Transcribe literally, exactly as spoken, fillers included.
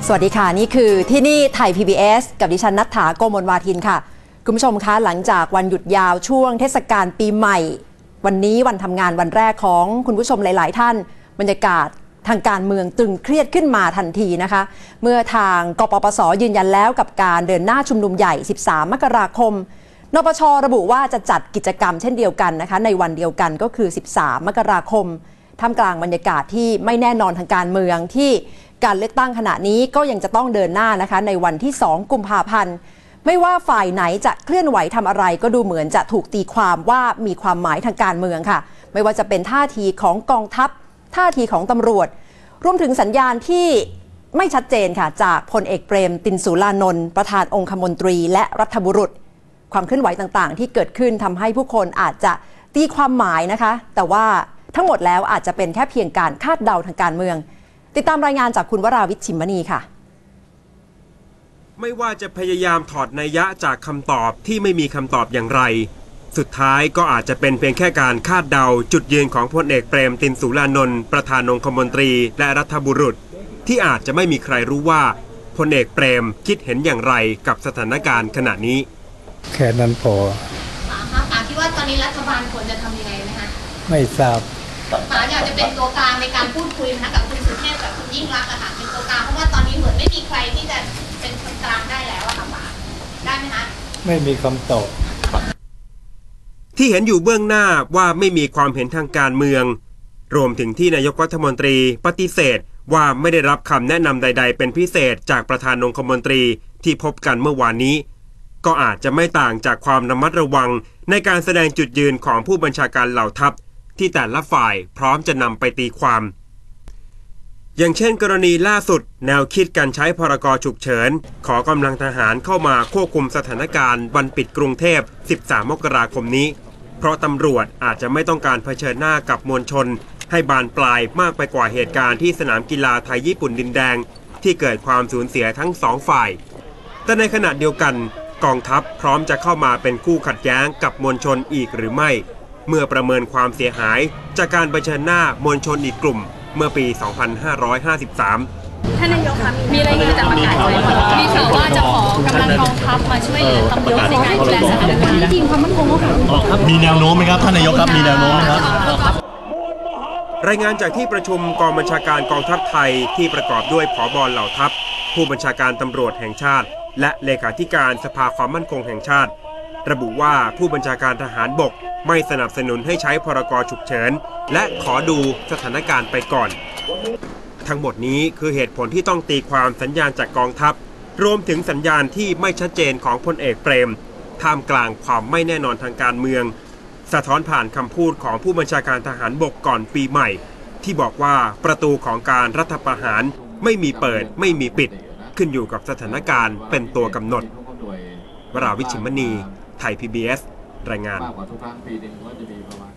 สวัสดีค่ะนี่คือที่นี่ไทย พี บี เอส กับดิฉันณัฐฐา โกมลวาทินค่ะคุณผู้ชมคะหลังจากวันหยุดยาวช่วงเทศกาลปีใหม่วันนี้วันทำงานวันแรกของคุณผู้ชมหลายๆท่านบรรยากาศทางการเมืองตึงเครียดขึ้นมาทันทีนะคะเมื่อทางกปปส.ยืนยันแล้วกับการเดินหน้าชุมนุมใหญ่สิบสามมกราคมนปช.ระบุว่าจะจัดกิจกรรมเช่นเดียวกันนะคะในวันเดียวกันก็คือสิบสามมกราคมท่ามกลางบรรยากาศที่ไม่แน่นอนทางการเมืองที่การเลือกตั้งขณะนี้ก็ยังจะต้องเดินหน้านะคะในวันที่สองกุมภาพันธ์ไม่ว่าฝ่ายไหนจะเคลื่อนไหวทำอะไรก็ดูเหมือนจะถูกตีความว่ามีความหมายทางการเมืองค่ะไม่ว่าจะเป็นท่าทีของกองทัพท่าทีของตำรวจรวมถึงสัญญาณที่ไม่ชัดเจนค่ะจากพลเอกเปรมติณสูรานนท์ประธานองคมนตรีและรัฐบุรุษความเคลื่อนไหวต่างๆที่เกิดขึ้นทำให้ผู้คนอาจจะตีความหมายนะคะแต่ว่าทั้งหมดแล้วอาจจะเป็นแค่เพียงการคาดเดาทางการเมืองติดตามรายงานจากคุณวราวิช ชิมมณีค่ะไม่ว่าจะพยายามถอดนัยยะจากคำตอบที่ไม่มีคำตอบอย่างไรสุดท้ายก็อาจจะเป็นเพียงแค่การคาดเดาจุดยืนของพลเอกเปรมติณสูรานนท์ประธานองคมนตรีและรัฐบุรุษที่อาจจะไม่มีใครรู้ว่าพลเอกเปรมคิดเห็นอย่างไรกับสถานการณ์ขณะนี้แค่นั้นพอป๋าคิดว่าตอนนี้รัฐบาลควรจะทำยังไงไหมคะไม่ทราบป๋าอยากจะเป็นตัวกลางในการพูดคุยนะคะกับคุณสุเทพกับคุณยิ่งรักษณ์อะค่ะเป็นตัวกลางเพราะว่าตอนนี้เหมือนไม่มีใครที่จะเป็นคนกลางได้แล้วอะค่ะป๋าได้ไหมคะไม่มีคำตอบที่เห็นอยู่เบื้องหน้าว่าไม่มีความเห็นทางการเมืองรวมถึงที่นายกรัฐมนตรีปฏิเสธว่าไม่ได้รับคำแนะนำใดๆเป็นพิเศษจากประธานองคมนตรีที่พบกันเมื่อวานนี้ก็อาจจะไม่ต่างจากความระมัดระวังในการแสดงจุดยืนของผู้บัญชาการเหล่าทัพที่แต่ละฝ่ายพร้อมจะนำไปตีความอย่างเช่นกรณีล่าสุดแนวคิดการใช้พรกฉุกเฉินขอกำลังทหารเข้ามาควบคุมสถานการณ์วันปิดกรุงเทพสิบสามมกราคมนี้เพราะตำรวจอาจจะไม่ต้องการเผชิญหน้ากับมวลชนให้บานปลายมากไปกว่าเหตุการณ์ที่สนามกีฬาไทยญี่ปุ่นดินแดงที่เกิดความสูญเสียทั้งสองฝ่ายแต่ในขณะเดียวกันกองทัพพร้อมจะเข้ามาเป็นคู่ขัดแย้งกับมวลชนอีกหรือไม่เมื่อประเมินความเสียหายจากการเผชิญหน้ามวลชนอีกกลุ่มเมื่อปี สองพันห้าร้อยห้าสิบสามท่านนายกคะมีรายงานจากประกาศไว้มีข่าวว่าจะขอกำลังกองทัพมาช่วยเหลือตำรวจในการดูแลสถานการณ์ทีมความมั่นคงของมีแนวโน้มไหมครับท่านนายกครับมีแนวโน้มไหมครับรายงานจากที่ประชุมกองบัญชาการกองทัพไทยที่ประกอบด้วยผบ.เหล่าทัพผู้บัญชาการตำรวจแห่งชาติและเลขาธิการสภาความมั่นคงแห่งชาติระบุว่าผู้บัญชาการทหารบกไม่สนับสนุนให้ใช้พรกฉุกเฉินและขอดูสถานการณ์ไปก่อนทั้งหมดนี้คือเหตุผลที่ต้องตีความสัญญาณจากกองทัพรวมถึงสัญญาณที่ไม่ชัดเจนของพลเอกเปรมท่ามกลางความไม่แน่นอนทางการเมืองสะท้อนผ่านคำพูดของผู้บัญชาการทหารบกก่อนปีใหม่ที่บอกว่าประตูของการรัฐประหารไม่มีเปิดไม่มีปิดขึ้นอยู่กับสถานการณ์เป็นตัวกำหนดวราวิช ชิมมณีไทย พี บี เอส รายงาน